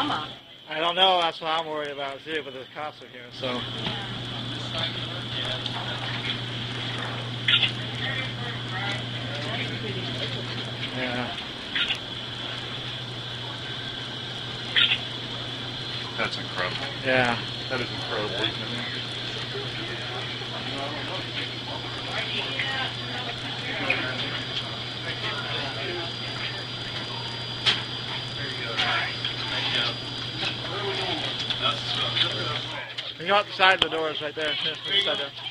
mama? I don't know. That's what I'm worried about too. But the cops are here, so. Yeah. That's incredible. Yeah. That is incredible. You go outside the doors right there. Inside there.